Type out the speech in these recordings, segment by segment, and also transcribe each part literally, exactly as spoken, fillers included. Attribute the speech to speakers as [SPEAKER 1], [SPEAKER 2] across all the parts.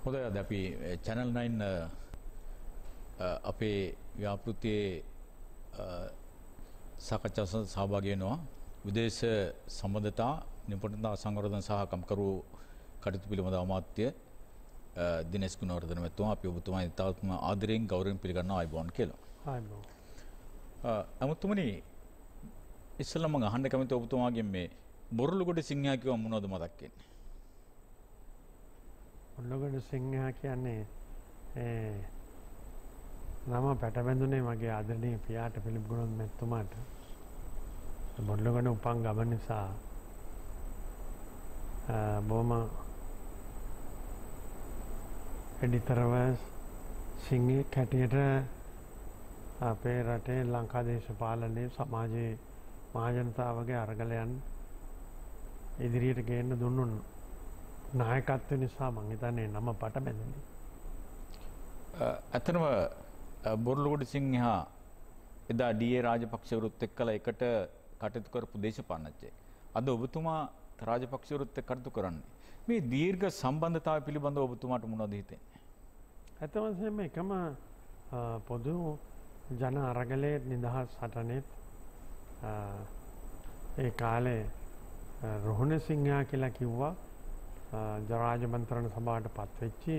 [SPEAKER 1] හොඳයි අද අපි channel nine අපේ ව්‍යාපෘතියේ සාකච්ඡා සහභාගී වෙනවා විදේශ සම්බන්ධතා නිපුණතා සංවර්ධන සහ කම්කරු කටයුතු පිළිබඳ අමාත්‍ය දිනේෂ් ගුණවර්ධන මහත්මයා අපි ඔබතුමායි තාත්ම ආදරයෙන් ගෞරවයෙන් පිළිගන්නවා ආයිබෝන් කියලා.
[SPEAKER 2] ආයිබෝන්.
[SPEAKER 1] අමුතුමනි ඉස්සෙල්ලා මම අහන්න කැමති ඔබතුමාගෙන් මේ බොරළුගොඩ සිංහයා කියව මොනවද මතක් වෙන්නේ?
[SPEAKER 2] බොරළුගොඩ සිංහයා කියන්නේ ඒ නම පැටබැඳුනේ මගේ ආදරණීය පියාට පිළිප් ගුණවත් මහත්මයාට. බොරළුගොඩ උපන් ගම නිසා බොම එඩිතරව සිංහේ කැටියට අපේ රටේ ලංකා දේශපාලනයේ සමාජයේ මහජනතාවගේ අරගලයන් ඉදිරියට ගේන්න දුන්නු නායකත්වය නිසා මං හිතන්නේ නම පට බැඳුනේ.
[SPEAKER 1] ඇත්තටම බොරළුගොඩ සිංහයා එදා ඩී.ඒ. රාජපක්ෂවරුත් එක්කලා එකට කටයුතු කරපු දේශපාලනඥයෙක්. අද ඔබතුමා රාජපක්ෂවරුත් එක්ක කටයුතු කරන්නේ. මේ දීර්ඝ සම්බන්ධතාවය පිළිබඳව ඔබතුමාට මොනවද හිතෙන්නේ?
[SPEAKER 2] ඇත්ත වශයෙන්ම එකම පොදු ජන අරගලයේ නිදහස් සටනෙත් ඒ කාලේ රෝහණ සිංහයා කියලා කිව්වා ජරාජ මන්ත්‍රණ සභාවට පත්වෙච්චි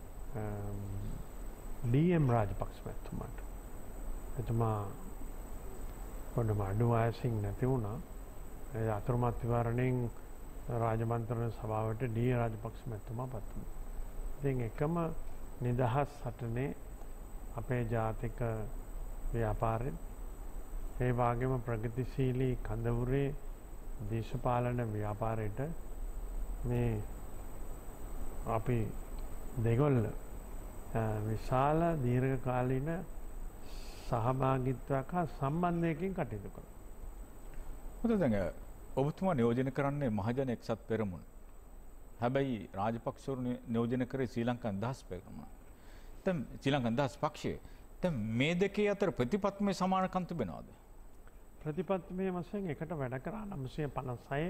[SPEAKER 2] ඩී.එම්. රාජපක්ෂ මහත්මයාට. එතුමා පොඩ්ඩම අඩු වයසින් නැති වුණා. ඒ අතුරුමත් විවරණයෙන් රාජ මන්ත්‍රණ සභාවට ඩී.ඒ. රාජපක්ෂ මහත්මයා පත් වුණා. ඉතින් එකම නිදහස් සටනේ අපේ ජාතික ව්‍යාපාරෙන් ඒ වගේම ප්‍රගතිශීලී කඳවුරේ දේශපාලන ව්‍යාපාරයට මේ අපි දෙගොල්ල විශාල දීර්ඝකාලීන සහභාගීත්වයක් හා සම්බන්ධයකින් කටයුතු කළා.
[SPEAKER 1] මොකද දැන් ඔබතුමා නියෝජනය කරන්නේ මහජන එක්සත් පෙරමුණ. හැබැයි රාජපක්ෂවරු නියෝජනය කරේ ශ්‍රී ලංකා නිදහස් පෙරමුණ. දැන් ශ්‍රී ලංකා නිදහස් පක්ෂය. දැන් මේ දෙකේ අතර ප්‍රතිපත්තිමය සමානකම් තිබෙනවද?
[SPEAKER 2] ප්‍රතිපත්තිමය වශයෙන් එකට වැඩ කරා නවසිය පනස් හය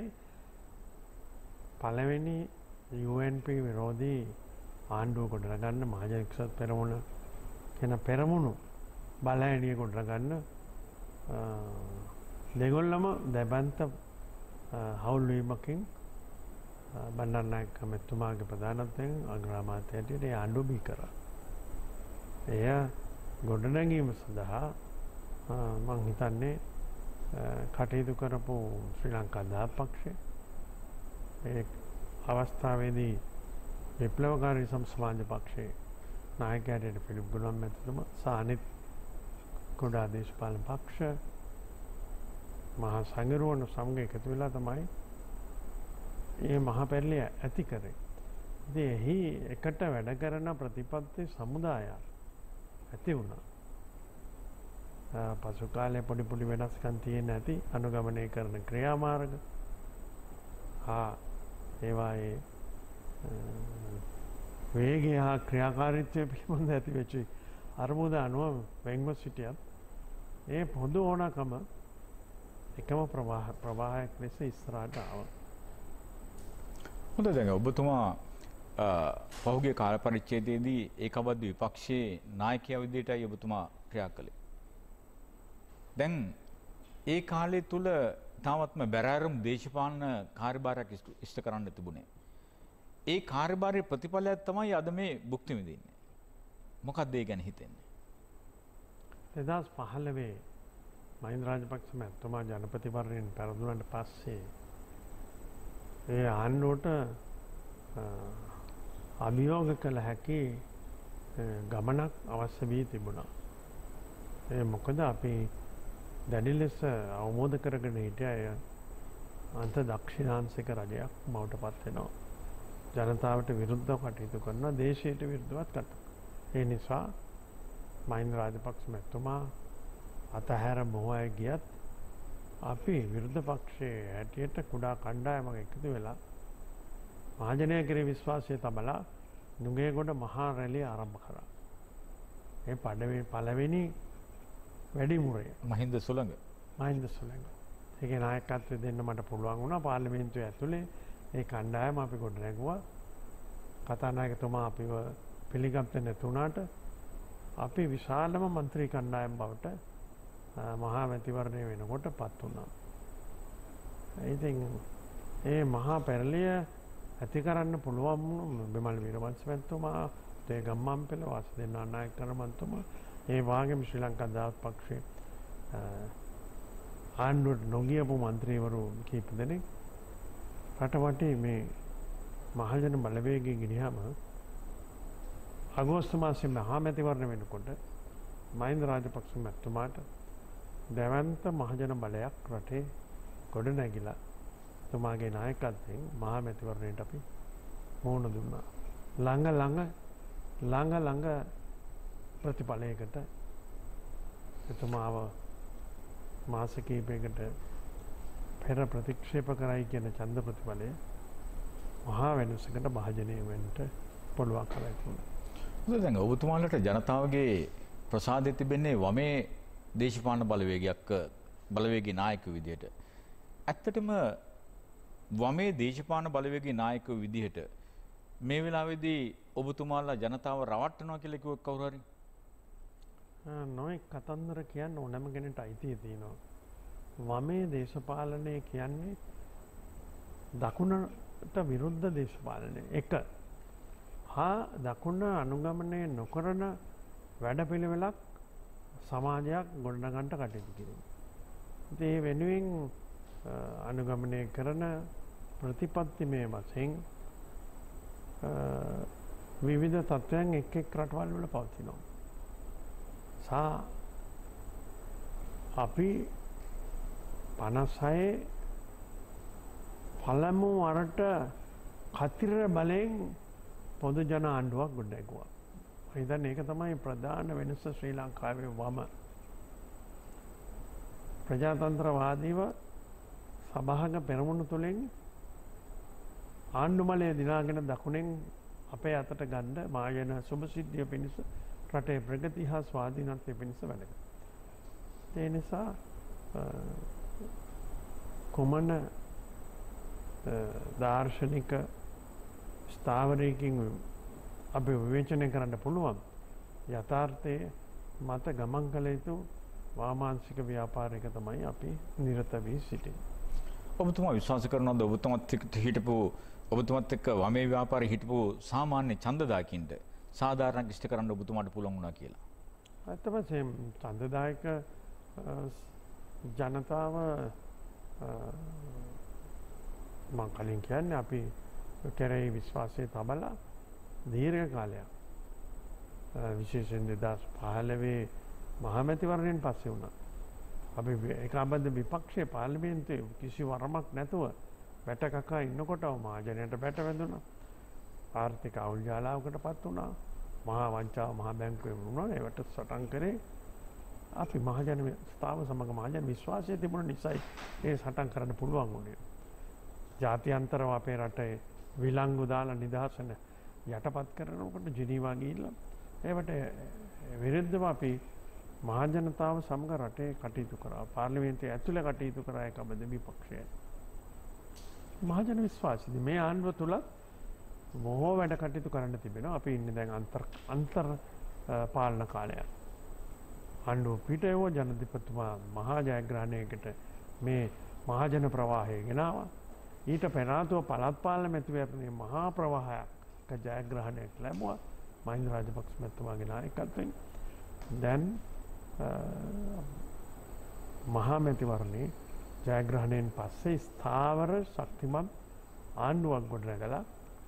[SPEAKER 2] පළවෙනි යූ එන් පී විරෝධී ආණ්ඩුව ගොඩනගන්න මහජන එක්සත් පෙරමුණ කියන පෙරමුණු බලඇණිය ගොඩනගන්න දෙගොල්ලම දැබන්ත හවුල් වීමකින් බණ්ඩාරනායක මහත්මයාගේ ප්‍රධානත්වයෙන් අග්‍රාමාත්‍ය හැටියට ඒ ආණ්ඩුව බිහි කරා. එය ගොඩනැගීම සඳහා මං හිතන්නේ කටයුතු කරපු ශ්‍රී ලංකා දාප පක්ෂය ඒ අවස්ථාවේදී විප්ලවකාරී සමාජ පක්ෂයේ නායකයාට පිළිප් ගුණවත් මහත්මයා සහ අනිත් කුඩා දේශපාලන පක්ෂ මහා සංගරුවන සමග එකතු වෙලා තමයි මේ මහා පෙරළිය ඇති කරේ. ඉතින් එහි එකට වැඩ කරන ප්‍රතිපත්ති සමුදාය ඇති වුණා. පසු කාලේ පොඩි පොඩි වෙනස්කම් තියෙන ඇති අනුගමනය කරන ක්‍රියාමාර්ග හා ඒවායේ වේගය හා ක්‍රියාකාරීත්වය පිළිබඳ ඇති වෙච්ච අරමුද අනුව වෙන්ව සිටියත් ඒ පොදු ඕනකම එකම ප්‍රවාහ ප්‍රවාහයක් ලෙස ඉස්සරහට ආවා.
[SPEAKER 1] හොඳයි දැන් ඔබතුමා පහුගිය කාල පරිච්ඡේදයේදී ඒකබද්ධ විපක්ෂයේ නායකයා විදිහටයි ඔබතුමා ක්‍රියා කළේ. දැන් ඒ කාලය තුල තාමත්ම බැරෑරුම් දේශපාලන කාර්යභාරයක් ඉෂ්ට කරන්න තිබුණේ. ඒ කාර්යභාරයේ ප්‍රතිඵලයක් තමයි අද මේ භුක්ති විඳින්නේ. මොකක්ද ඒ ගැන හිතෙන්නේ?
[SPEAKER 2] දෙදහස් පහළොව මහින්ද රාජපක්ෂ මහත්මයා ජනපතිවරණයෙන් පෙරදුනට පස්සේ ඒ ආණ්ඩුවට අභියෝග කළ හැකි ගමනක් අවශ්‍ය වී තිබුණා. ඒ මොකද අපි දැඩි ලෙස අවබෝධ කරගෙන හිටිය අන්ත දක්ෂිණාංශික රජයක් බවට පත් වෙනවා. ජනතාවට විරුද්ධව කටයුතු කරනවා, දේශයට විරුද්ධවත් කටයුතු. ඒ නිසා මහින්ද රාජපක්ෂ මහත්මයා අතහැර මොහොය ගියත් අපි විරුද්ධ පක්ෂයේ හැටියට කුඩා කණ්ඩායමක් එකතු වෙලා මහජනය කෙරෙහි විශ්වාසය තබලා නුගේගොඩ මහා රැළිය ආරම්භ කරා. ඒ පළවෙනි පළවෙනි වැඩිමුරය
[SPEAKER 1] මහින්ද සුළඟ
[SPEAKER 2] මහින්ද සුළඟ. ඒකේ නායකත්වය දෙන්න මට පුළුවන් වුණා පාර්ලිමේන්තුව ඇතුලේ. ඒ කණ්ඩායම අපි ගොඩ නැගුවා. කතානායකතුමා අපිව පිළිගත්තේ නැතුණාට අපි විශාලම මන්ත්‍රී කණ්ඩායම් බවට මහා මැතිවරණය වෙනකොට පත් වුණා. ඉතින් ඒ මහා පෙරළිය ඇති කරන්න පුළුවන් බිමල් වීරවංශ මැතිතුමා, තේ ගම්මන්පිල, වාසුදේව නානායක මන්තුමා, ඒ වගේම ශ්‍රී ලංකා දායක පක්ෂයේ ආණ්ඩුවට නොගියපු මන්ත්‍රීවරු කීප දෙනෙක් රට වටේ මේ මහජන බලවේගය ගෙනියම අගෝස්තු මාසයේ මහා මැතිවරණ වෙනකොට මහින්ද රාජපක්ෂ මැතිතුමාට දැවැන්ත මහජන බලයක් රටේ ගොඩ නැගිලා තුමාගේ නායකත්වයෙන් මහා මැතිවරණයට අපි මුහුණ දුන්නා. ළඟ ළඟ ළඟ ළඟ ප්‍රතිඵලයකට එතුමාව මාස කිහිපයකට පෙර ප්‍රතික්ෂේප කරයි කියන ඡන්ද ප්‍රතිඵලය මහා වෙනසකට භාජනය වෙන්න පුළුවන් කරලා තිබුණා.
[SPEAKER 1] දැන් ඔබතුමාලට ජනතාවගේ ප්‍රසාදය තිබෙන්නේ වමේ දේශපාලන බලවේගයක් බලවේගී නායක විදිහට. ඇත්තටම වමේ දේශපාලන බලවේගී නායක විදිහට මේ වෙලාවේදී ඔබතුමාලා ජනතාව රවට්ටනවා කියලා කිව්ව කවුරු හරි?
[SPEAKER 2] නොයි කතන්දර කියන්න ඕනෑම කෙනෙක්ට අයිතිය තියෙනවා. වමේ දේශපාලනය කියන්නේ දකුණට විරුද්ධ දේශපාලනය. එක හා දකුණ අනුගමනය නොකරන වැඩපිළිවෙලක් සමාජයක් ගොඩනගන්න කටයුතු කිරීම. ඒ වෙනුවෙන් අනුගමනය කරන ප්‍රතිපත්තිමය වශයෙන් විවිධ තත්ත්වයන් එක් එක් රටවල් වල පවතිනවා. සා අපි පනස් හයේ පළමු වරට කතිර බලයෙන් පොදු ජන ආණ්ඩුවක් ගොඩනැගුවා. මම හිතන්නේ ඒක තමයි ප්‍රධාන වෙනස ශ්‍රී ලංකාවේ වම ප්‍රජාතන්ත්‍රවාදීව සභාග පෙරමුණු තුළින් ආණ්ඩු බලය දිනාගෙන දකුණෙන් අපේ අතට ගන්න මායන සුභසිද්ධිය පිණිස රටේ ප්‍රගති හා ස්වාධීනත්වය පිණිස වැඩ කරනවා. ඒ නිසා කොමන දාර්ශනික ස්ථාවරයකින් අපි විවේචනය කරන්න පුළුවන් යථාර්ථයේ මත ගමන් කළ යුතු වාමාංශික ව්‍යාපාරයක තමයි අපි නිරත වී සිටින්නේ.
[SPEAKER 1] ඔබතුමා විශ්වාස කරනවද ඔබතුමත් එක්ක හිටපු ඔබතුමත් එක්ක වමේ ව්‍යාපාරේ හිටපු සාමාන්‍ය ඡන්දදායකින්ට සාධාරණයක් ඉෂ්ට කරන්න ඔබතුමාට පුළුවන් වුණා කියලා?
[SPEAKER 2] ඇත්ත වශයෙන්ම ඡන්දදායක ජනතාව මම කලින් කියන්නේ අපි කෙරෙහි විශ්වාසය තබලා දීර්ඝ කාලයක් විශේෂයෙන් දෙදහස් පහළොව මහා මැතිවරණයෙන් පස්සේ වුණා. අපි ඒකාබද්ධ විපක්ෂයේ පාර්ලිමේන්තුවේ කිසි වරමක් නැතුව වැටකකා ඉන්නකොට මහජනයට බැට වැදුණා. ආර්ථික අවුල් ජාලාවකට පත් වුණා. මහා වංචාව මහා බැංකුවේ වුණා. ඒවට සටන් කරේ අපි මහජන ස්ථාව සමග මහජන විශ්වාසය තිබුණ නිසායි ඒ සටන් කරන්න පුළුවන් වුණේ. ජාත්‍යන්තරව අපේ රටේ විලංගු දාලා නිදහසන යටපත් කරනකොට ජිනීවා ගිහිල්ලා ඒවට විරුද්ධව අපි මහජනතාව සමග රටේ කටයුතු කරා. පාර්ලිමේන්තුවේ ඇතුළේ කටයුතු කරා ඒකාබද්ධ විපක්ෂය. මහජන විශ්වාසයද මේ ආණ්ඩුව තුල බොහෝ වැඩ කටයුතු කරන්න තිබෙනවා. අපි ඉන්නේ දැන් අන්තර් අන්තර් පාලන කාලයක්. ආණ්ඩුව පිටේව ජනාධිපතිතුමා මහා ජයග්‍රහණයකට මේ මහජන ප්‍රවාහය ගෙනාවා. ඊට පෙර ආතුව පළාත් පාලන මැතිවරණයේ මහා ප්‍රවාහයක් ජයග්‍රහණයක් ලැබුවා මහින්ද රාජපක්ෂ මැතිතුමාගේ නායකත්වයෙන්. දැන් මහා මැතිවරණයේ ජයග්‍රහණයෙන් පස්සේ ස්ථාවර ශක්තිමත් ආණ්ඩුවක් ගොඩනගලා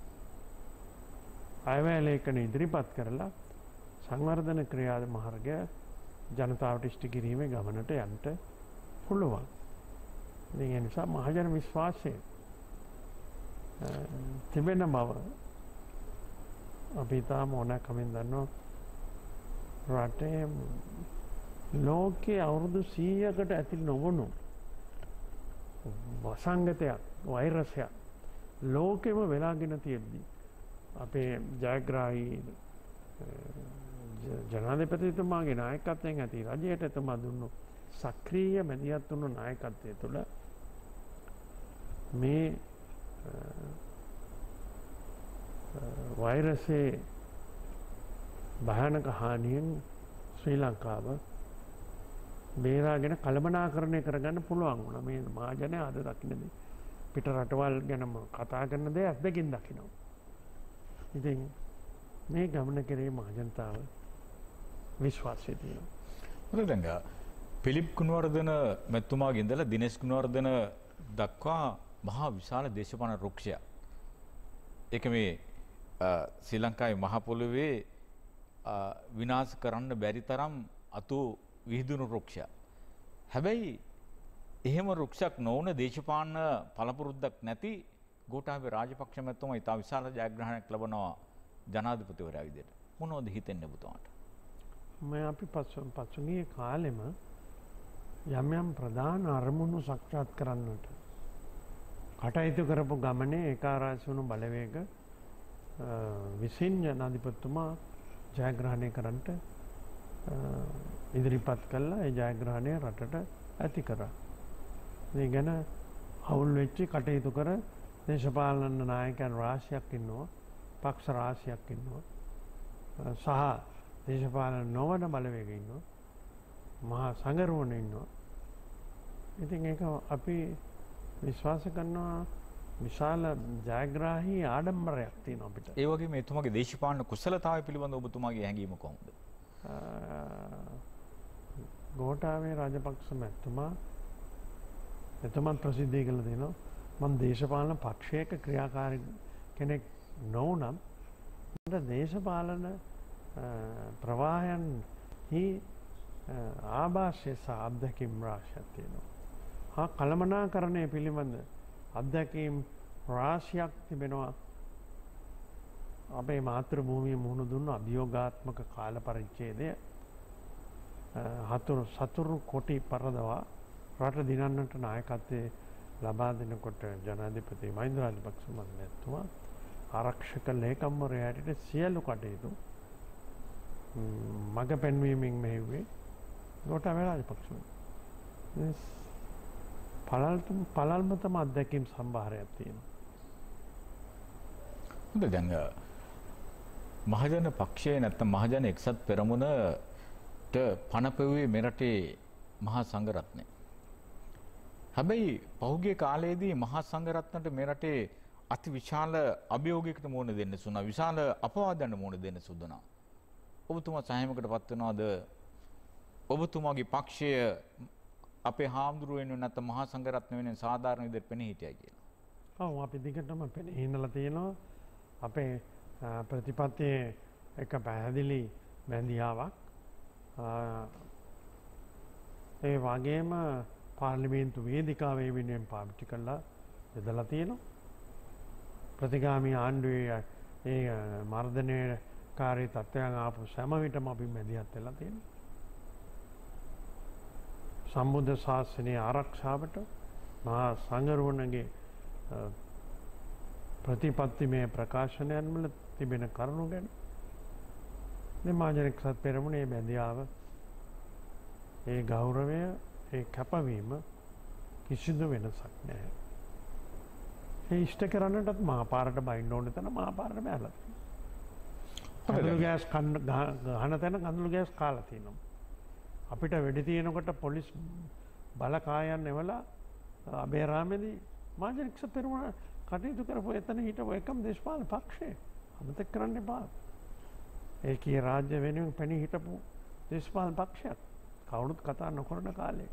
[SPEAKER 2] අයවැය ලේඛන ඉදිරිපත් කරලා සංවර්ධන ක්‍රියා මාර්ගය ජනතාවට ඉෂ්ට කිරීමේ ගමනට යන්න පුළුවන්. ඒ නිසා මහජන විශ්වාසය තිබෙන බව අපි තාම ඕනෑකමින් දන්නවා. රටේ ලෝකයේ අවුරුදු සීයකට ඇති නොවුණු වසංගතයක් වෛරසයක් ලෝකෙම වෙලාගෙන තියෙද්දි අපේ ජයග්‍රාහී ජනාධිපතිතුමාගේ නායකත්වයෙන් ඇති රජයට එතුමා දුන්නු සක්‍රීය මැදිහත් වුණු නායකත්වය තුළ මේ වෛරසයේ භයානක හානියෙන් ශ්‍රී ලංකාව බේරාගෙන කළමනාකරණය කරගන්න පුළුවන් වුණා. මේ මහජනය අද දකින්නේ පිට රටවල් ගැනම කතා කරන දේ ඇස් දෙකින් දකිනවා. ඉතින් මේ ගමන කෙරේ මහජනතාව විශ්වාසය තියෙනවා.
[SPEAKER 1] හොඳයි දැන් පිලිප් ගුණවර්ධන මැතිතුමාගේ ඉඳලා දිනේෂ් ගුණවර්ධන දක්වා මහා විශාල දේශපාලන රුක්ෂයක්. ඒක මේ ශ්‍රී ලංකාවේ මහ පොළොවේ විනාශ කරන්න බැරි තරම් අතු විහිදුණු රුක්ෂයක්. හැබැයි එහෙම රුක්ෂයක් නොවන දේශපාලන පළපුරුද්දක් නැති ගෝඨාභය රාජපක්ෂ මැතිතුමා ඉතා විශාල ජයග්‍රහණයක් ලබනවා ජනාධිපතිවරයා විදිහට. මොනවද හිතෙන්නේ ඔබතුමාට?
[SPEAKER 2] මම අපි පසුගිය කාලෙම යම් යම් ප්‍රධාන අරමුණු සාක්ෂාත් කරන්නට කටයුතු කරපු ගමනේ ඒකාරාශී වුණු බලවේග විසින් ජනාධිපතිතුමා ජයග්‍රහණය කරන්නට ඉදිරිපත් කළා. ඒ ජයග්‍රහණය රටට ඇති කරා. මේ ගැන අවුල් වෙච්ච කටයුතු කර දේශපාලන නායකයන් රාශියක් ඉන්නවා, පක්ෂ රාශියක් ඉන්නවා, සහ දේශපාලන නොවන බලවේග ඉන්නවා, මහා සංගරුවන ඉන්නවා. ඉතින් ඒක අපි විශ්වාස කරනවා විශාල ජයග්‍රාහී ආඩම්බරයක් තියෙනවා අපිට.
[SPEAKER 1] ඒ වගේම එතුමාගේ දේශපාලන කුසලතාවය පිළිබඳව ඔබතුමාගේ හැඟීම කොහොමද?
[SPEAKER 2] ගෝඨාභය රාජපක්ෂ මැතිතුමා එතුමන් ප්‍රසිද්ධිය කළා දෙනවා මම දේශපාලන පක්ෂයක ක්‍රියාකාරී කෙනෙක් නොවුනම් මට දේශපාලන ප්‍රවාහයන්හි ආభాෂය සහ අත්දැකීම් රාශියක් තියෙනවා. හා කළමනාකරණය පිළිබඳ අත්දැකීම් රාශියක් තිබෙනවා. අපේ මාතෘ භූමිය මුහුණ දුන්න අභියෝගාත්මක කාල පරිච්ඡේදය හතුරු සතුරු කොටි පරදවා රට දිනන්නට නායකත්වයේ ලබා දෙනකොට ජනාධිපති මහින්ද රාජපක්ෂ මැතිතුමා ආරක්ෂක ලේකම්වරයාට සියලු කටයුතු මඟ පෙන්වීමෙන් මෙහෙව්වේ ගෝඨාභය රාජපක්ෂ. පළල්තම පළල්ම තම අත්දැකීම් සම්භාරයක් තියෙනවා.
[SPEAKER 1] හොඳයි දැන් මහජන පක්ෂයේ නැත්නම් මහජන එක්සත් පෙරමුණට පණ පෙව්වේ මෙරටේ මහා සංඝරත්නය. හැබැයි පහුගිය කාලයේදී මහා සංඝරත්නට මෙරටේ අති විශාල අභියෝගයකට මුහුණ දෙන්න සුණා. විශාල අපවාදයන්ට මුහුණ දෙන්න සුදුනා. ඔබතුමා සෑහීමකට පත් වෙනවද? ඔබතුමාගේ පක්ෂය අපේ හාමුදුරුවෝ වෙනුවෙන් නැත්නම් මහා සංඝරත්නය වෙනුවෙන් සාධාරණ විදිහට පෙනී හිටියයි කියලා.
[SPEAKER 2] ඔව් අපි දිගටම පෙනී ඉන්නලා තියෙනවා. අපේ ප්‍රතිපත්තියේ එක පැහැදිලි බැඳියාවක්. ඒ වගේම පාර්ලිමේන්තු වේදිකාවේ වෙනුවෙන් පාවිච්චි කළා යදලා තියෙනවා. ප්‍රතිගාමී ආණ්ඩුවේ ඒ මර්ධනයකාරී තත්ත්වයන් ආපු සෑම විටම අපි මැදිහත් වෙලා තියෙනවා. සම්බුද්ධ ශාසනයේ ආරක්ෂාවට මහා සංඝරුවනගේ ප්‍රතිපත්තිමය ප්‍රකාශනයන් වල තිබෙන කරුණු ගැන මහජන එක්සත් පෙරමුණේ බැඳියාව, ඒ ගෞරවය, ඒ කැපවීම කිසිදු වෙනසක් නැහැ. ඒ ඉෂ්ට කරන්නටත් මහපාරට බයින්න ඕන තැන මහපාරට බැලලා තියෙනවා. කඳුළු ගෑස් ගහන තැන කඳුළු ගෑස් කාලා තියෙනවා. අපිට වෙඩි තියෙනකොට පොලිස් බලකායන් එවලා අබේරාමේදී මහජන එක්සත් පෙරමුණ කටයුතු කරපු එතන හිටපු එකම දේශපාලන පක්ෂය අමතක කරන්න එපා. ඒකී රාජ්‍ය වෙනුවෙන් පෙනී හිටපු දේශපාලන පක්ෂයක් කවුරුත් කතා නොකරන කාලේ.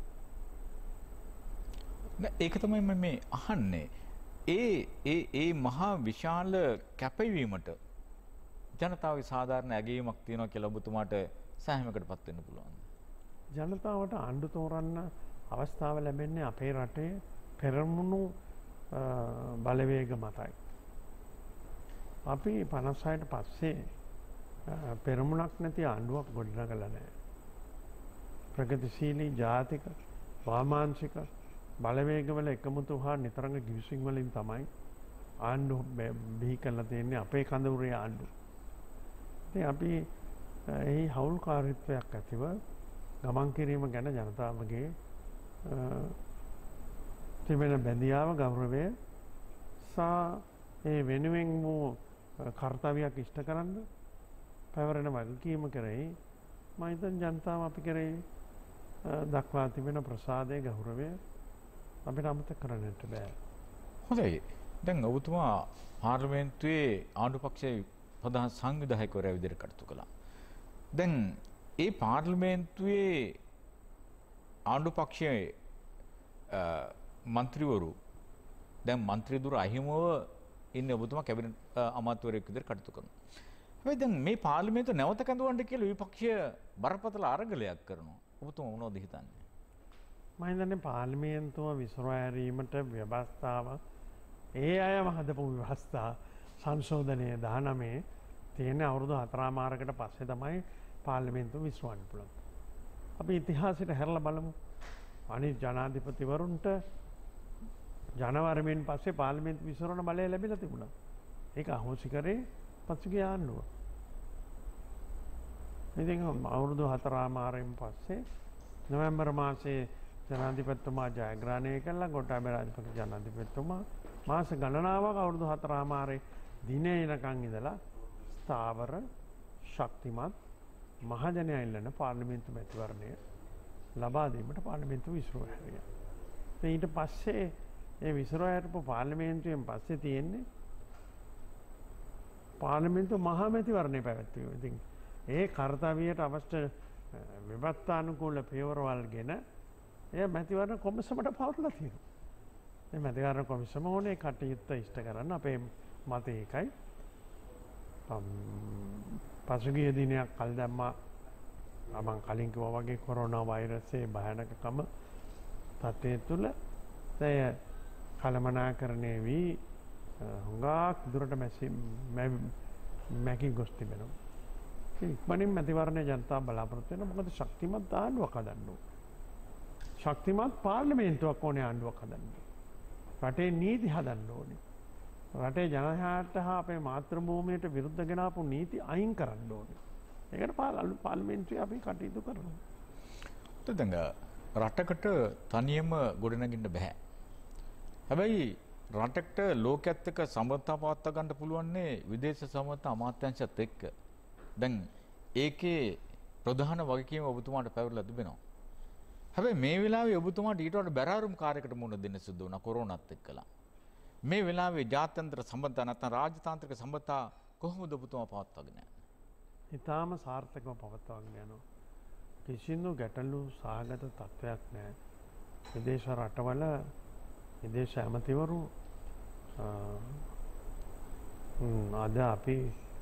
[SPEAKER 1] ඒක තමයි මම මේ අහන්නේ. ඒ ඒ ඒ මහා විශාල කැපවීමට ජනතාවගේ සාධාරණ ඇගීමක් තියෙනවා කියලා ඔබතුමාට සෑහීමකටපත් වෙන්න පුළුවන්.
[SPEAKER 2] ජනතාවට ආණ්ඩු තෝරන්න අවස්ථාව ලැබෙන්නේ අපේ රටේ පෙරමුණු බලවේග මතයි. අපි පනස් හයට පස්සේ පෙරමුණක් නැති ආණ්ඩුවක් ගොඩනගලා නැහැ. ප්‍රගතිශීලී ජාතික වාමාංශික බලවේගවල එකමුතු හා නිතරම ගිවිසුම් වලින් තමයි ආණ්ඩු බිහි කරලා තියෙන්නේ අපේ කඳවුරේ ආණ්ඩු. ඉතින් අපි මේ හවුල්කාරීත්වයක් ඇතිව ගමන් කිරීම ගැන ජනතාවගේ තිබෙන බැඳියාව, ගෞරවය සහ ඒ වෙනුවෙන් වූ කර්තව්‍යයක් ඉෂ්ට කරන්න පැවරෙන වගකීම කරේ මම හිතන ජනතාව අපි කරේ දක්වා තිබෙන ප්‍රසාදයේ ගෞරවය අපිට අමතක කරන්නට බෑ.
[SPEAKER 1] හොඳයි. දැන් ඔබතුමා පාර්ලිමේන්තුවේ ආණ්ඩු පක්ෂයේ ප්‍රධාන සංවිධායකවරයා විදිහට කටයුතු කළා. දැන් ඒ පාර්ලිමේන්තුවේ ආණ්ඩු පක්ෂයේ මන්ත්‍රීවරු දැන් මන්ත්‍රී දුර අහිමව ඉන්නේ ඔබතුමා කැබිනට් අමාත්‍යවරයෙක් විදිහට කටයුතු කරනවා. හැබැයි දැන් මේ පාර්ලිමේන්තුව නැවත කැඳවන්න කියලා විපක්ෂය බරපතල අරගලයක් කරනවා. ඔබතුමා මොනවද හිතන්නේ?
[SPEAKER 2] මම හිතන්නේ පාර්ලිමේන්තුව විසිරවා හැරීමට ව්‍යවස්ථාව ඒ අයම හදපු ව්‍යවස්ථා සංශෝධනය දහනවයේ තියෙන අවුරුදු හතරමාරකට පස්සේ තමයි පාර්ලිමේන්තුව විසිරවන්න පුළුවන්. අපි ඉතිහාසයට හැරලා බලමු. අනිත් ජනාධිපතිවරුන්ට ජනවාරියෙන් පස්සේ පාර්ලිමේන්තුව විසිරවන බලය ලැබිලා තිබුණා. ඒක අහෝසි කරේ පසුගිය ආණ්ඩුව. ඉතින් අවුරුදු හතරමාරයෙන් පස්සේ නොවැම්බර් මාසයේ ජනාධිපතිතුමා ජයග්‍රහණය කළා. ගෝඨාභය රාජපක්ෂ ජනාධිපතිතුමා මාස ගණනාවක් අවුරුදු හතරමාරේ දිනේ එනකන් ඉඳලා ස්ථාවර ශක්තිමත් මහජනයා ඉල්ලන පාර්ලිමේන්තු මැතිවරණය ලබා දීමට පාර්ලිමේන්තුව විසිරුවා හැරියා. ඊට පස්සේ ඒ විසිරුවා හැරපු පාර්ලිමේන්තුවෙන් පස්සේ තියෙන්නේ පාර්ලිමේන්තු මහා මැතිවරණය පැවැත්වීම. ඉතින් ඒ කාර්යයට අවශ්‍ය විවත්තානුකූල පියවරවල්ගෙන එය මැතිවරණ කොමිසමට පවරලා තියෙනවා. මේ මැතිවරණ කොමිසම ඕනේ කටයුත්ත ඉෂ්ට කරන්න අපේ මතය ඒකයි. පසුගිය දිනයක් කල් දැම්මා මම කලින් කිව්වා වගේ කොරෝනා වෛරසයේ භයානකකම තත්ත්වය තුළ එය කළමනාකරණය වී හුඟක් දුරට මැකී ගොස් තිබෙනවා. ඉක්මනින් මැතිවරණය ජනතාව බලාපොරොත්තු වෙනවා. මොකද ශක්තිමත් ආණ්ඩුවක් හදන්න ඕනේ. ශක්තිමත් පාර්ලිමේන්තුවක් ඕනේ ආණ්ඩුවක් හදන්න. රටේ නීති හදන්න ඕනේ. රටේ ජනතාවට හා අපේ මාතෘ භූමියට විරුද්ධ ගෙනාපු නීති අයින් කරන්න ඕනේ. ඒකට පාර්ලිමේන්තුවේ අපි කටයුතු කරනවා.
[SPEAKER 1] දැන් රටකට තනියම ගොඩනගින්න බෑ. හැබැයි රටකට ලෝකයේත් එක්ක සම්බන්ධතා පවත්වා ගන්න පුළුවන්නේ විදේශ සම්බන්ධතා අමාත්‍යාංශයත් එක්ක. දැන් ඒකේ ප්‍රධාන වගකීම ඔබතුමාට පැවරලා තිබෙනවා. හැබැයි මේ වෙලාවේ ඔබතුමාට ඊට වඩා බැරාරුම් කාර්යයකට මුහුණ දෙන්න සිදු වුණා කොරෝනාත් එක්කලා. මේ වෙලාවේ ජාත්‍යන්තර සම්බන්ධතා නැත්නම් රාජතාන්ත්‍රික සම්බන්ධතා කොහොමද ඔබතුමා පවත්වාගෙන යන්නේ?
[SPEAKER 2] ඉතාම සාර්ථකව පවත්වාගෙන යනවා. කිසිදු ගැටලු සහගත තත්ත්වයක් නැහැ. විදේශ රටවල විදේශ ඇමතිවරු අද අපි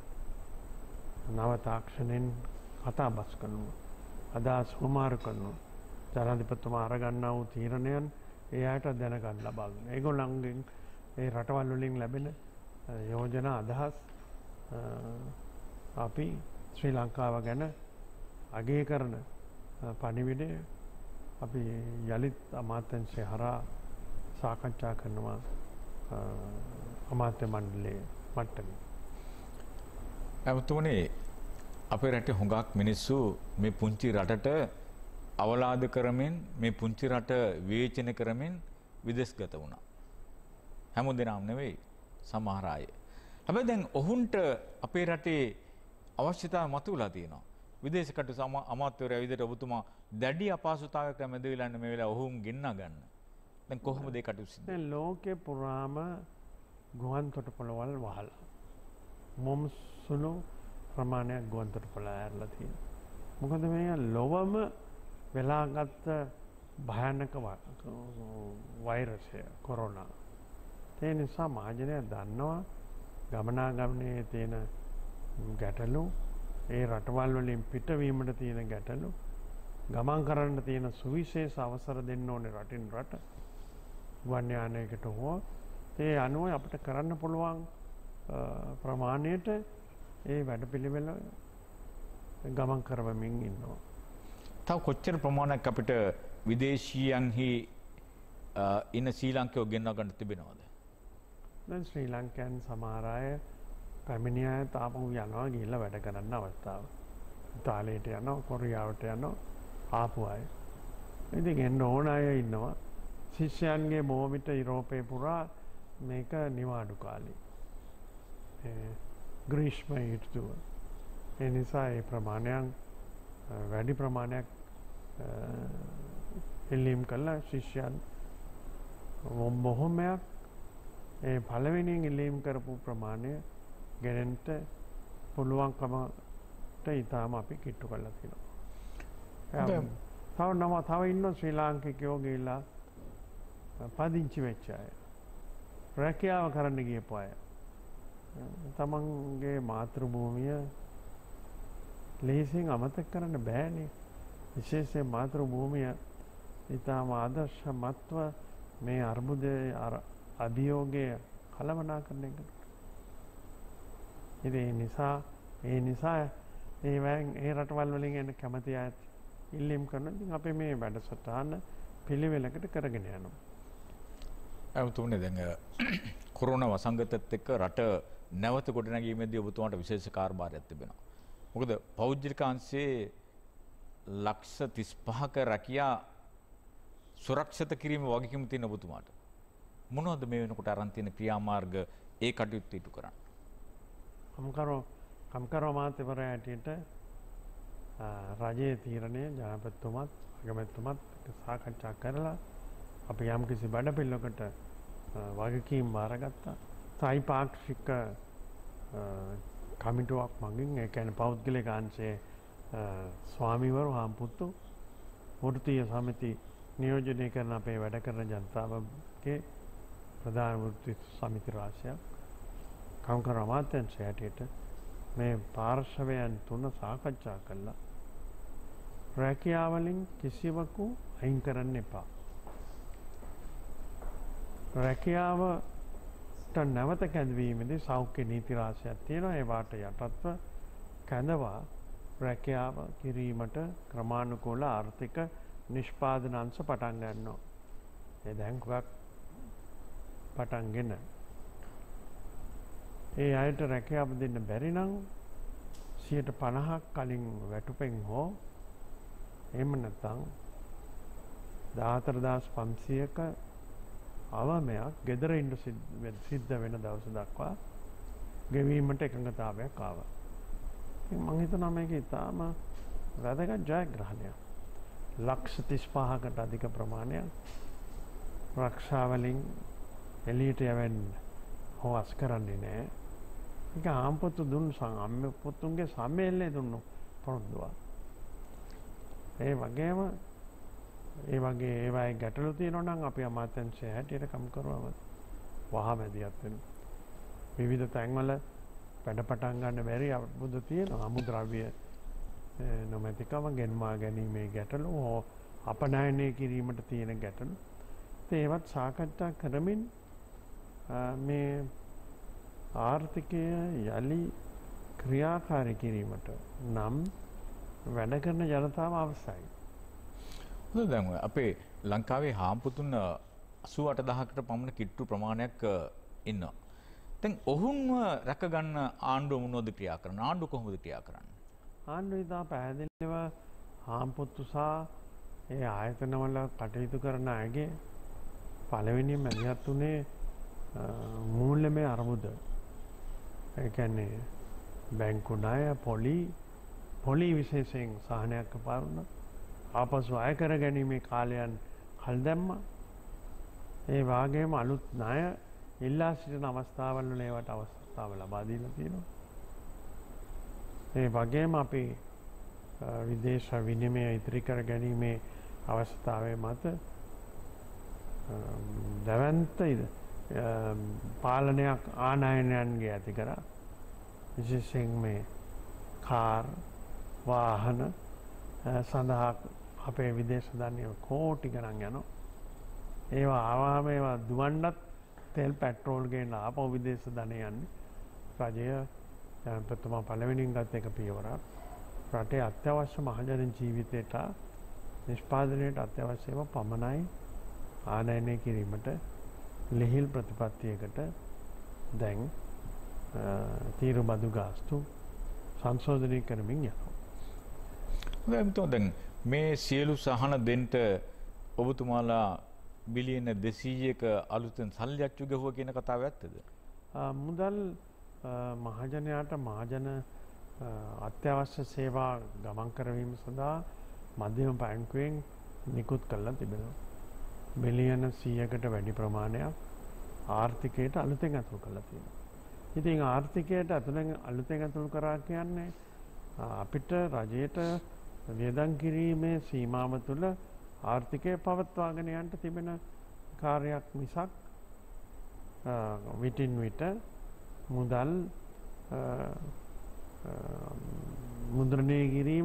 [SPEAKER 2] නව තාක්ෂණයෙන් කතා බස් කරනවා. අදහස් හුමාරු කරනවා. ජනාධිපතිතුමා අරගන්නා වූ තීරණයන් ඒ අයට දැනගන්න ලබා ගන්න. ඒගොල්ලන්ගෙන් ඒ රටවල් වලින් ලැබෙන යෝජනා අදහස් අපි ශ්‍රී ලංකාව ගැන අගය කරන පණිවිඩය අපි යලිත් අමාත්‍යංශය හරහා සාකච්ඡා කරනවා අමාත්‍ය මණ්ඩලයේ මට්ටමේ.
[SPEAKER 1] එතුමනේ අපේ රටේ හුඟක් මිනිස්සු මේ පුංචි රටට අවලාද කරමින් මේ පුංචි රට විවේචන කරමින් විදේශගත වුණා. හැමදෙනාම නෙවෙයි සමහර අය. හැබැයි දැන් ඔවුන්ට අපේ රටේ අවශ්‍යතාවය මතුවලා තියෙනවා. විදේශ කටයුතු අමාත්‍යවරයා විදිහට ඔබතුමා දැඩි අපහසුතාවයකට මැද වෙලා ඉන්න මේ වෙලාව ඔවුන් ගෙන්නා ගන්න. දැන් කොහොමද ඒ කටයුතු සිද්ධ
[SPEAKER 2] වෙන්නේ? ලෝකේ පුරාම ගුවන් තොටුපළවල් වහලා. මොම් සුළු ප්‍රමාණයක් ගුවන් තොටුපළ ඇරලා තියෙනවා. මොකද මේ ලොවම වෙලාගත් භයානක වෛරසය කොරෝනා. ඒ නිසා මහජනය දන්නවා ගමනාගමනයේ තියෙන ගැටලු, ඒ රටවල් වලින් පිටවීමට තියෙන ගැටලු, ගමන් කරන්න තියෙන සුවිශේෂ අවසර දෙන්න ඕනේ රටින් රට ගුවන් යානයකට හෝ ඒ අනුව අපිට කරන්න පුළුවන් ප්‍රමාණයට ඒ වැඩපිළිවෙල ගමන් කරවමින් ඉන්නවා.
[SPEAKER 1] තව කොච්චර ප්‍රමාණයක් අපිට විදේශීයන්හි ඉන්න ශ්‍රී ලාංකිකයෝ ගෙන්වා ගන්න තිබෙනවද?
[SPEAKER 2] දැන් ශ්‍රී ලංකයන් සමහර අය පැමිණි අය තාපහු යනවා ගිහිල්ලා වැඩ කරන්න අවස්ථාව. ඉතාලියට යනවා, කොරියාවට යනවා ආපු අය. ඉතින් එන්න ඕන අය ඉන්නවා. ශිෂ්‍යයන්ගේ බොහෝ විට යුරෝපේ පුරා මේක නිවාඩු කාලේ. ග්‍රීෂ්ම ඍතුව. ඒ නිසා ඒ ප්‍රමාණයන් වැඩි ප්‍රමාණයක් ඉල්ලීම් කළා ශිෂ්‍යයන් බොහොමයක් ඒ පළවෙනියෙන් ඉල්ලීම් කරපු ප්‍රමාණය ගෙනෙන්න පුළුවන්කමට ඊටාම අපි කිට්ටු කරලා තියෙනවා. තව නම තව ඉන්න ශ්‍රී ලාංකිකයෝ ගිහිල්ලා පදිංචි වෙච්ච අය. රැකියාව කරන්න ගියපු අය. තමන්ගේ මාතෘ භූමිය ලේසියෙන් අමතක කරන්න බෑනේ. විශේෂයෙන් මාතෘ භූමිය ඊටාම ආදර්ශමත්ව මේ අර්බුදයේ අභියෝගයේ කළමනාකරණය කරනවා. ඒ නිසා ඒ නිසා ඒ වෑන් ඒ රටවල් වලින් එන කැමති අය ඉල්ලීම් කරනවා. ඉතින් අපි මේ වැඩසටහන පිළිවෙලකට කරගෙන යනවා.
[SPEAKER 1] ඇමතුමනේ දැන් කොරෝනා වසංගතත් එක්ක රට නැවත ගොඩනැගීමේදී ඔබතුමාට විශේෂ කාර්යභාරයක් තිබෙනවා. මොකද පෞද්ගලික අංශයේ ලක්ෂ තිස් පහක රැකියා සුරක්ෂිත කිරීම වගකීම තියෙන ඔබතුමාට මොනවද මේ වෙනකොට අරන් තියෙන ක්‍රියාමාර්ග ඒ කටයුතු ඉටු කරන්න?
[SPEAKER 2] කම්කරෝ කම්කරෝ මාත්‍යවරයාට රජයේ තීරණය ජනාධිපතිතුමත් අගමැතිතුමත් සාකච්ඡා කරලා අපි යම් කිසි බඩපිල්ලකට වගකීම් බාරගත්තා. ත්‍රිපාක්ෂික කමිටුවක් මගින් ඒ කියන්නේ පෞද්ගලික අංශයේ ස්වාමීවරු හාම්පුතු වෘත්තීය සමිති නියෝජනය කරන අපේ වැඩ කරන ජනතාවගේ ප්‍රධාන වෘත්ති සමිති රාශියක් කම්කර අමාත්‍යාංශය හැටියට මේ පාර්ශවයන් තුන සාකච්ඡා කළා. රැකියාවලින් කිසිවකු අයින් කරන්න එපා. රැකියාවට නැවත කැඳවීමේදී සෞඛ්‍ය නීති රාශියක් තියෙනවා. ඒ වාට යටත්ව කැඳවා රැකියාව කිරීමට ක්‍රමානුකූල ආර්ථික නිෂ්පාදන අංශ පටන් ගන්නවා. ඒ දැන් කුක් පටන්ගෙන ඒ අයට රැකියාව දෙන්න බැරි නම් සියයට පනහක් කලින් වැටුපෙන් හෝ එහෙම නැත්නම් දාහතර දහස් පන්සියයක අවමයක් ගෙදර ඉන්න සිද්ධ වෙන දවස දක්වා ගෙවීමට එකඟතාවයක් ආවා. ඉතින් මම හිතනවා මේක ඉතාම වැදගත් ජයග්‍රහණයක්. ලක්ෂ තිස් පහකට අධික ප්‍රමාණයක් රක්ෂාවලින් එළියට යවෙන්න හොස් කරන්නේ නැහැ. ඒක ආම්පොතු දුන් සම්ම පුතුන්ගේ සම්මේලනේ දුන්නු පොරොන්දුවක්. ඒ වගේම ඒ වගේ ඒවායේ ගැටලු තියෙනවා නම් අපි අමාත්‍යාංශය හැටියට කම් කරවම වහමැදිහත් වෙනවා. විවිධ තැන්වල වැඩ පටන් ගන්න බැරි අර්බුද තියෙනවා. අමුද්‍රව්‍ය නොමැතිකම ගෙන්වා ගැනීමේ ගැටලු හෝ අපනයනය කිරීමට තියෙන ගැටලු. ඒවත් සාකච්ඡා කරමින් මේ ආර්ථිකය යලි ක්‍රියාකාරී කිරීමට නම් වැඩ කරන ජනතාව අවශ්‍යයි.
[SPEAKER 1] හොඳයි දැන් අපේ ලංකාවේ හාම්පුතුන් අසූ අට දහසකට පමණ කිට්ටු ප්‍රමාණයක් ඉන්නවා. දැන් ඔවුන්ව රැක ගන්න ආණ්ඩුව මොනවද ක්‍රියා කරන්නේ? ආණ්ඩුව කොහොමද ක්‍රියා කරන්නේ?
[SPEAKER 2] ආණ්ඩුව ඉතා පැහැදිලිව හාම්පුතු සහ ඒ ආයතනවල කටයුතු කරන අයගේ පළවෙනිම මැදිහත් වුණේ මූල්‍යමය අර්බුද. ඒ කියන්නේ බැංකු ණය, පොලි පොලි විශේෂයෙන් සහනයක් පාරුණා. ආපසු අය කර ගැනීමේ කාලයන් කල් දැම්මා. ඒ වාගේම අලුත් ණය ඉල්ලා සිටින අවස්ථාවල් වල ඒවට අවස්ථාව ලබා දීලා තියෙනවා. ඒ වගේම අපි විදේශ විනිමය ඉදිරි කර ගැනීමේ අවස්ථාවේ මත දැවැන්ත පාලනයක් ආනයනයන්ගේ ඇති කරා. විශේෂයෙන් මේ කාර් වාහන සඳහා අපේ විදේශ ධනය කෝටි ගණන් යනවා. ඒවා ආවම ඒවා දුවන්නත් තෙල් පෙට්‍රෝල් ගේන ආපහු විදේශ ධනය යන්නේ. රජය ජනපතිතුමා පළවෙනියෙන් ගත් එක පියවරක්. රටේ අත්‍යවශ්‍ය මහජන ජීවිතයට නිෂ්පාදනයට අත්‍යවශ්‍ය ඒවා පමණයි ආනයනය කිරීමට ලිහිල් ප්‍රතිපත්තියකට දැන් තීරු බදු ගාස්තු සංශෝධනය කරමින් යනවා.
[SPEAKER 1] දැන් මේ සියලු සහන දෙන්න ඔබතුමාලා බිලියන දෙසීයක අලුතෙන් සල්ලි අච්චු ගහුවා කියන කතාව ඇත්තද?
[SPEAKER 2] මුදල් මහජනයාට මහජන අත්‍යවශ්‍ය සේවා ගමන් කරවීම සඳහා මධ්‍යම බැංකුවෙන් නිකුත් කරලා තිබෙනවා. මිලියන සීයකට වැඩි ප්‍රමාණයක් ආර්ථිකයට අලුතෙන් ඇතුළු කරලා තියෙනවා. ඉතින් ආර්ථිකයට අතුලෙන් අලුතෙන් ඇතුළු කරා කියන්නේ අපිට රජයට වියදම් කිරීමේ සීමාව තුළ ආර්ථිකය පවත්වාගෙන යන්න තිබෙන කාර්යයක් මිසක් විටින් විට මුදල් මුද්‍රණය කිරීම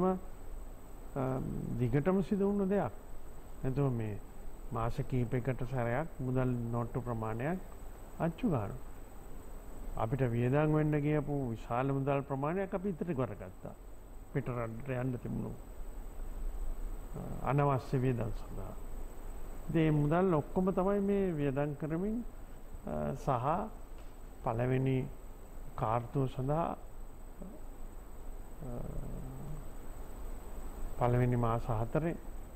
[SPEAKER 2] දිගටම සිදු වුණු දෙයක්. එතකොට මේ මාස කිහිපයකට සැරයක් මුදල් නෝට්ටු ප්‍රමාණයක් අච්චු ගන්නවා. අපිට වියදම් වෙන්න ගියපු විශාල මුදල් ප්‍රමාණයක් අපි ඉතිරි කරගත්තා. පිටරට යන්න තිබුණු අනවශ්‍ය වියදම් සඳහා. මේ මුදල් ඔක්කොම තමයි මේ වියදම් කරමින් සහ පළවෙනි කාර්තුව සඳහා පළවෙනි මාස හතරේ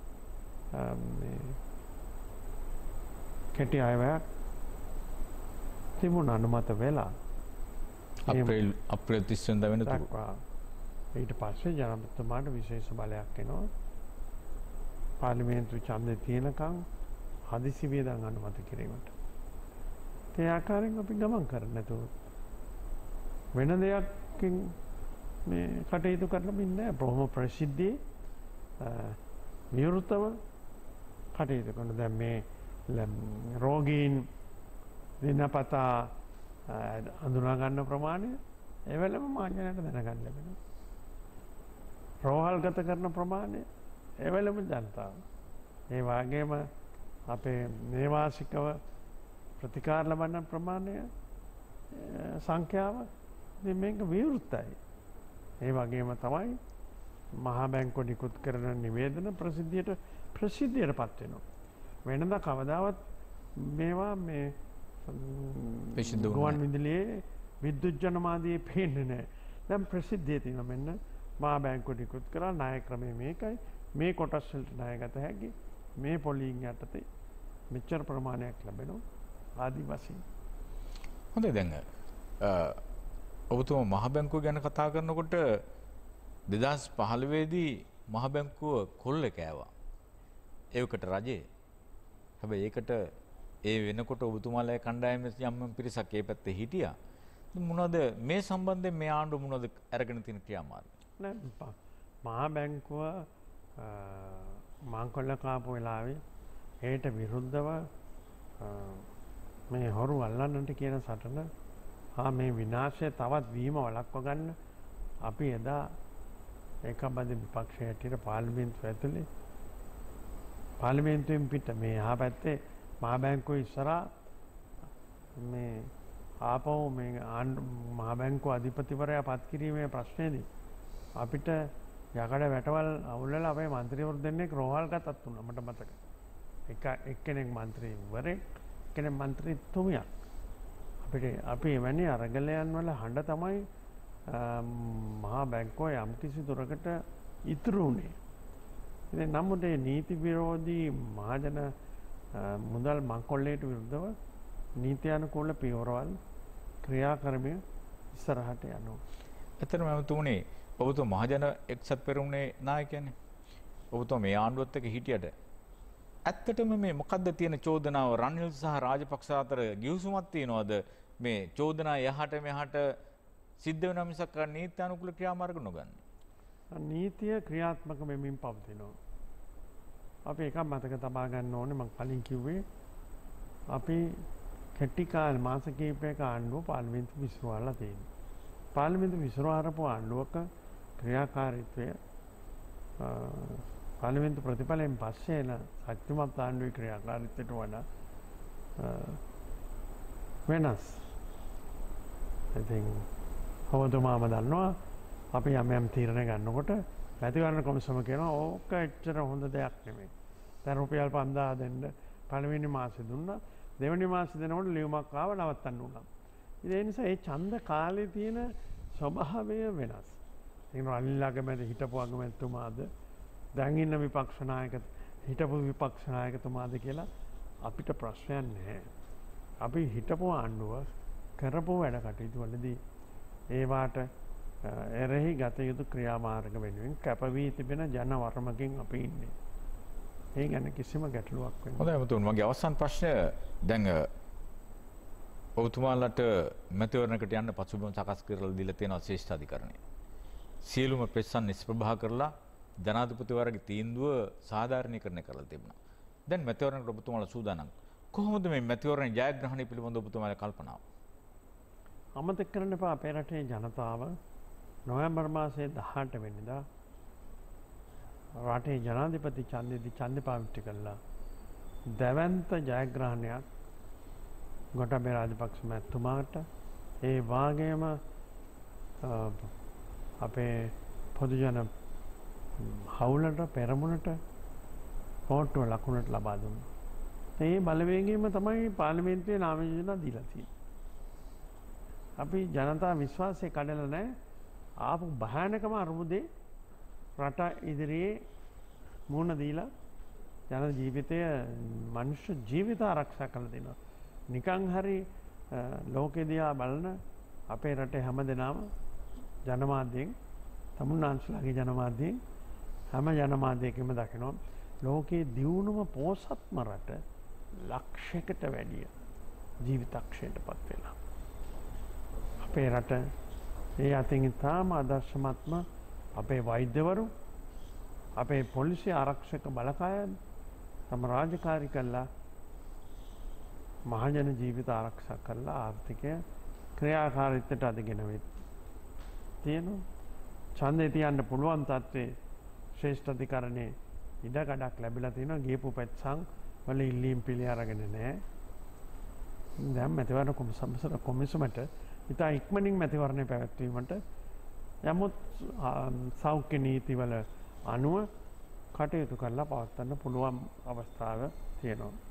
[SPEAKER 2] කෙටි අයවැයක් තිබුණ අනුමත වෙලා
[SPEAKER 1] අප්‍රේල් අප්‍රේල් තිස් වෙනිදා වෙනතුරු
[SPEAKER 2] ඊට පස්සේ ජනපතිතුමාට විශේෂ බලයක් එනවා. පාර්ලිමේන්තු ඡන්දය තියෙනකන් හදිසි වියදම් අනුමත කිරීමට. ඒ ආකාරයෙන් අපි ගමන් කරන්නේ නැතුව වෙන දෙයක්කින් මේ කටයුතු කරලා ඉන්නේ බොහොම ප්‍රසිද්ධියේ විවෘතව කටයුතු කරන. දැන් මේ රෝගීන් දිනපතා අඳුනා ගන්න ප්‍රමාණය ඒ වෙලෙම මාධ්‍යයට දැනගන්න ලැබෙනවා. රෝහල්ගත කරන ප්‍රමාණය ඒ වෙලෙම ජනතාව. ඒ වගේම අපේ නේවාසිකව ප්‍රතිකාර ලබන ප්‍රමාණය සංඛ්‍යාව මේක විවෘතයි. ඒ වගේම තමයි මහා බැංකුව නිකුත් කරන නිවේදන ප්‍රසිද්ධියට ප්‍රසිද්ධියට පත් වෙනවා. වෙනදා කවදාවත් මේවා මේ ගුවන් විදුලියේ විද්‍යුත් ජනමාධ්‍යයේ පේන්නේ නැහැ. දැන් ප්‍රසිද්ධිය තියෙනවා. මෙන්න මහා බැංකුව නිකුත් කරා ණය ක්‍රමය මේකයි. මේ කොටස් වලට ණය ගත හැකි. මේ පොලිං යටතේ මෙච්චර ප්‍රමාණයක් ලැබෙනවා. ආදි වශයෙන්.
[SPEAKER 1] හොඳයි දැන් ඔබතුමා මහ බැංකුව ගැන කතා කරනකොට දෙදහස් පහළොව දී මහ බැංකුව කොල්ල කෑවා. ඒකට රජේ. හැබැයි ඒකට ඒ වෙනකොට ඔබතුමාලා කණ්ඩායමේ යම් යම් පිරිසක් ඒ පැත්තේ හිටියා. මොනවද මේ සම්බන්ධයෙන් මේ ආණ්ඩුව මොනවද අරගෙන තියෙන ක්‍රියාමාර්ග?
[SPEAKER 2] නෑ මහ බැංකුව මාංකොල්ල කාපු වෙලාවේ ඒට විරුද්ධව මේ හොරු අල්ලන්නට කියන සටන හා මේ විනාශය තවත් වීම වළක්ව ගන්න අපි එදා ඒකබද්ධ විපක්ෂය හැටියට පාර්ලිමේන්තුව ඇතුලේ පාර්ලිමේන්තුවෙන් පිට මේ එහා පැත්තේ මහා බැංකුව ඉස්සරහා මේ ආපහු මේ මහා බැංකුව අධිපතිවරයා පත් කිරීමේ ප්‍රශ්නේදී අපිට යකඩ වැටවල් අවුල්වලා අපේ മന്ത്രിවරු දෙන්නෙක් රෝහල් ගතත් උනා මට මතකයි. එක එක්කෙනෙක් മന്ത്രിවරයෙක් එක්කෙනෙක් മന്ത്രിතුමියක්. අපිට අපි එවැනි අරගලයන් වල හඬ තමයි මහා බැංකුව යම් කිසි දුරකට ඉතුරු වුණේ. ඉතින් නමුත් මේ නීති විරෝධී මහජන මුදල් මංකොල්ලයට විරුද්ධව නීත්‍යානුකූල පියවරවල් ක්‍රියා කරමින් ඉස්සරහට යනවා.
[SPEAKER 1] ඇත්තටම මම තුනේ ඔබතුමා මහජන එක්සත් පෙරමුණේ නායකයනේ. ඔබතුමා මේ ආණ්ඩුවත් එක්ක හිටියට ඇත්තටම මේ මොකද්ද තියෙන චෝදනාව රනිල් සහ රාජපක්ෂ අතර ගිවිසුමක් තියනවද මේ චෝදනා යහට මෙහාට සිද්ධ වෙන මිසක් නීත්‍යානුකූල ක්‍රියාමාර්ග නොගන්නේ?
[SPEAKER 2] නීතිය ක්‍රියාත්මක වෙමින් පවතිනවා. අපි එකක් මතක තබා ගන්න ඕනේ මම කලින් කිව්වේ අපි කෙටි කාල මාස කිහිපයක ආණ්ඩුව පාර්ලිමේන්තු විසිරවලා තියෙනවා. පාර්ලිමේන්තු විසිරවහරපු ආණ්ඩුවක ක්‍රියාකාරීත්වය පාර්ලිමේන්තු ප්‍රතිඵලයෙන් පස්සේ එන ශක්තිමත් ආණ්ඩුවේ ක්‍රියාකාරීත්වයට වඩා වෙනස්. ඉතින් ඔබතුමාම දන්නවා අපි යම් යම් තීරණ ගන්නකොට මැතිවරණ කොමිසම කියනවා ඕක එච්චර හොඳ දෙයක් නෙමෙයි. දැන් රුපියල් පන්දාහ දෙන්න පළවෙනි මාසේ දුන්නා. දෙවෙනි මාසේ දෙනකොට ලියුමක් ආව නවත්තන්න උනා. ඒ නිසා මේ ඡන්ද කාලේ තියෙන ස්වභාවය වෙනස්. ඒ කියන්නේ අනිල් අගමැති හිටපු අගමැතිතුමාද දැන් ඉන්න විපක්ෂ නායක හිටපු විපක්ෂ නායකතුමාද කියලා අපිට ප්‍රශ්නයක් නැහැ. අපි හිටපු ආණ්ඩුව කරපු වැඩ කටයුතු වලදී ඒවාට එරෙහි ගත යුතු ක්‍රියාමාර්ග වෙනුවෙන් කැපවී තිබෙන ජන වර්මකින් අපි ඉන්නේ. ඒ ගැන කිසිම ගැටලුවක් වෙන්නේ.
[SPEAKER 1] හොඳයි මුතුන් මගේ අවසන් ප්‍රශ්නය දැන් ඔබතුමාලට මැතිවරණයකට යන්න පසුබිම සකස් කරලා දීලා තියෙනවා ශ්‍රේෂ්ඨ අධිකරණය. සියලුම ප්‍රශ්න නිෂ්ප්‍රභා කරලා ජනාධිපතිවරයාගේ තීන්දුව සාධාරණීකරණය කරලා තිබුණා. දැන් මැතිවරණයකට ඔබතුමාලා සූදානම්. කොහොමද මේ මැතිවරණ ජයග්‍රහණය පිළිබඳව ඔබතුමාලා කල්පනාව?
[SPEAKER 2] අමතක කරන්න එපා අපේ රටේ ජනතාව නොවැම්බර් මාසයේ දහඅට වෙනිදා රටේ ජනාධිපති ඡන්දෙදි ඡන්දෙ පාවිච්චි කළා. දැවැන්ත ජයග්‍රහණයක් ගෝඨාභය රාජපක්ෂ මැතිතුමාට ඒ වාගේම අපේ පොදු ජන හවුලට පෙරමුණට කෝට්ටුව ලකුණට ලබා දුන්නා. ඒ බලවේගයෙන්ම තමයි පාර්ලිමේන්තුවේ නාම යෝජනා දීලා තියෙන්නේ. අපි ජනතා විශ්වාසය කඩලා නැහැ. ආපු භයානකම අරුමුදේ රට ඉදිරියේ මුහුණ දීලා ජන ජීවිතය මනුෂ්‍ය ජීවිත ආරක්ෂා කරලා දෙනවා. නිකන් හරි ලෝකෙ දිහා බලන අපේ රටේ හැමදෙනාම ජනමාධ්‍යයෙන් තමුන්නාන්සලාගේ ජනමාධ්‍යයෙන් හැම ජනමාධ්‍යයකම දකිනවා ලෝකයේ දියුණුම පෝසත්ම රට ලක්ෂයකට වැඩිය ජීවිතක්ෂයටපත් වෙලා. අපේ රට ඒ අතින් ඉතාම ආදර්ශමත්ම අපේ වෛද්‍යවරු අපේ පොලිසිය ආරක්ෂක බලකායන් තම රාජකාරී කළා මහජන ජීවිත ආරක්ෂා කරලා ආර්ථිකය ක්‍රියාකාරීත්වයට අධිගෙන වෙත් තියෙනවා. ඡන්දේ තියන්න පුළුවන් තත්ත්වයේ ශ්‍රේෂ්ඨ අධිකරණයේ ඉඩකඩක් ලැබිලා තියෙනවා. ගියපු පැත්සන් වල ඉල්ලීම් පිළි අරගෙන නැහැ. දැන් මැතිවරණ කොමිසමට කොමිසමට ඉතා ඉක්මනින් මැතිවරණය පැවැත්වීමට යමුත් සෞඛ්‍ය නීතිවල අනුව කටයුතු කරලා පවත්වන්න පුළුවන් අවස්ථාව තියෙනවා.